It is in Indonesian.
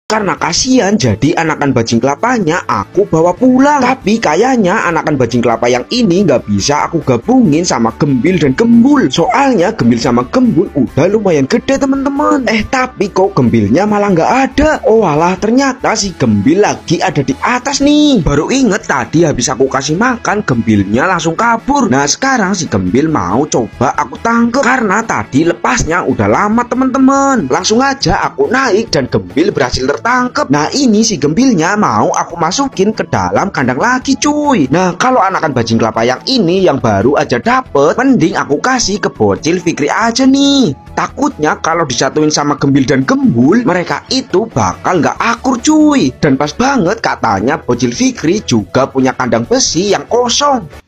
Karena kasihan, jadi anakan bajing kelapanya aku bawa pulang. Tapi kayaknya anakan bajing kelapa yang ini nggak bisa aku gabungin sama Gembil dan Gembul. Soalnya Gembil sama Gembul udah lumayan gede teman-teman. Tapi kok Gembilnya malah nggak ada. Oh alah, ternyata si Gembil lagi ada di atas nih. Baru inget tadi habis aku kasih makan, Gembilnya langsung kabur. Nah sekarang si Gembil mau coba aku tangkep. Karena tadi lepasnya udah lama teman-teman. Langsung aja aku naik dan Gembil berhasil tertangkep. Nah ini si Gembilnya mau aku masukin ke dalam kandang lagi cuy. Nah kalau anakan bajing kelapa yang ini yang baru aja dapet, mending aku kasih ke bocil Fikri aja nih. Takutnya kalau disatuin sama Gembil dan Gembul, mereka itu bakal nggak akur cuy. Dan pas banget katanya bocil Fikri juga punya kandang besi yang kosong.